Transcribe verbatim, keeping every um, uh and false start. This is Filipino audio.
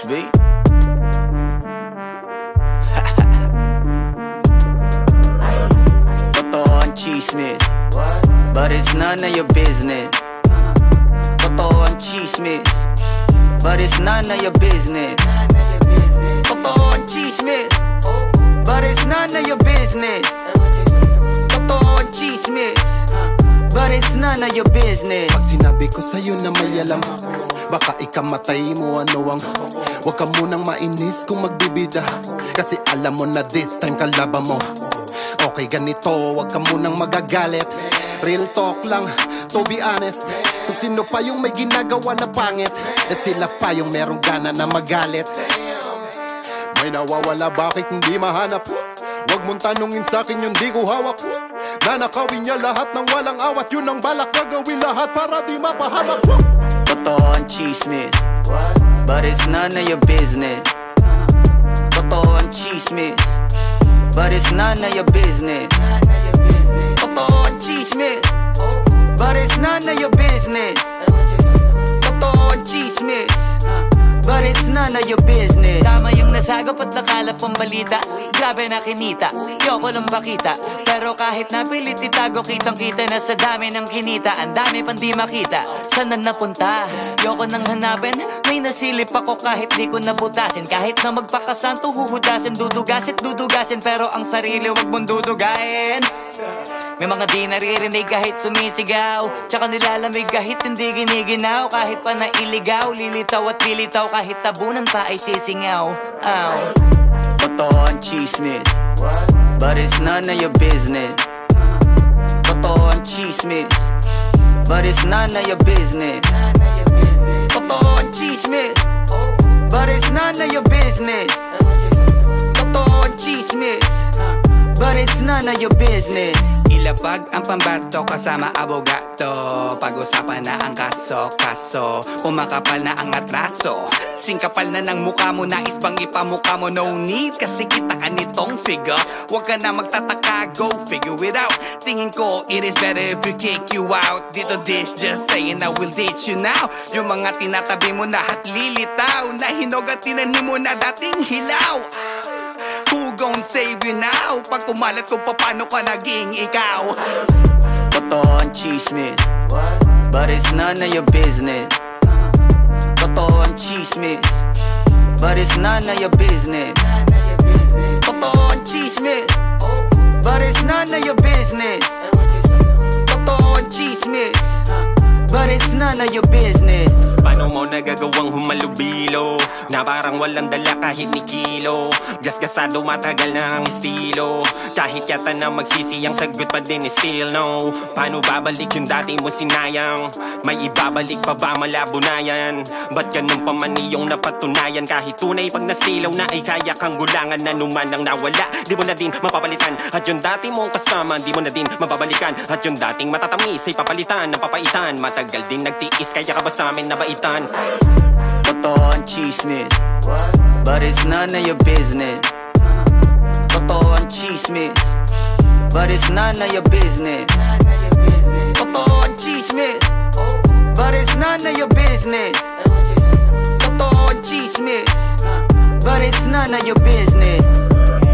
B. Totoo ang chismis, but it's none of your business. Totoo ang chismis, but it's none of your business. Totoo ang chismis, but it's none of your business. Totoo ang chismis, but it's none of your business. Pag sinabi ko sa'yo na may alam, baka ikamatay mo ano ang huwag ka munang mainis kung magbibida, kasi alam mo na this time kalaban mo. Okay ganito, huwag ka munang magagalit. Real talk lang, to be honest. Kung sino pa yung may ginagawa na pangit, at sila pa yung merong gana na magalit. May nawawala, bakit hindi mahanap? Huwag mong tanungin sa'kin yung di ko hawak. Nanakawin niya lahat ng walang awat. Yun ang balak, gagawin lahat para di mapahamak. Totoo ang chismis, but it's none of your business. Totoo ang chismis, but it's none of your business. Totoo ang chismis, but it's none of your business. Totoo ang chismis, but it's none of your business. Tama yung nasagap at nakalap ang balita. Grabe na kinita, yoko lang bakita. Pero kahit napilit itago, kitang kita na sa dami ng kinita. Ang dami pang di makita, saan na napunta? Yoko nang hanapin, may nasilip ako kahit di ko nabutasin. Kahit na magpakasanto, huhudasin, dudugasit, dudugasin. Pero ang sarili wag mong dudugain. May mga di naririnig kahit sumisigaw, tsaka nilalamig kahit hindi giniginaw. Kahit pa nailigaw, lilitaw at lilitaw, kahit tabunan pa ay sisingaw. Ow. Totoo ang chismis, but it's none of your business. Totoo ang chismis, but it's none of your business. Totoo ang chismis, but it's none of your business. Totoo ang chismis, but it's none of your business. Ilapag ang pambato kasama abogado, pag-usapan na ang kaso-kaso, kumakapal na ang atraso, singkapal na ng mukha mo, nais bang ipamukha mo? No need, kasi kita ka nitong figure. Huwag ka na magtataka, go figure it out. Tingin ko, it is better if we kick you out. Dito dish, just saying I will ditch you now. Yung mga tinatabi mo na at lilitaw, na hinog at tinanim mo na dating hilaw. Who gon' save you now? Pag kumalat ko, paano ka naging ikaw? Totoo ang chismis, but it's none of your business. Totoo ang chismis, but it's none of your business. Totoo ang chismis, but it's none of your business. Totoo ang chismis, but it's none of your business. Paano mo nagagawang humalubilo na parang walang dala kahit ni kilo? Gasgasado matagal na ang estilo, kahit yata na magsisiyang sagot pa din is still no. Paano babalik yung dati mo sinayang? May ibabalik pa ba malabo na yan? Ba't ganun pa man iyong napatunayan? Kahit tunay pag nasilaw na ay kaya kang gulangan, na numan ang nawala di mo na din mapapalitan. At yung dati mong kasama di mo na din mababalikan. At yung dating matatamis ay papalitan ng papaitan. Matagal din nagtiis, kaya ka ba sa amin nabaitan? Totoo ang chismis, but it's none of your business. Totoo ang chismis, but it's none of your business. Totoo ang chismis, but it's none of your business. Totoo ang chismis, but it's none of your business.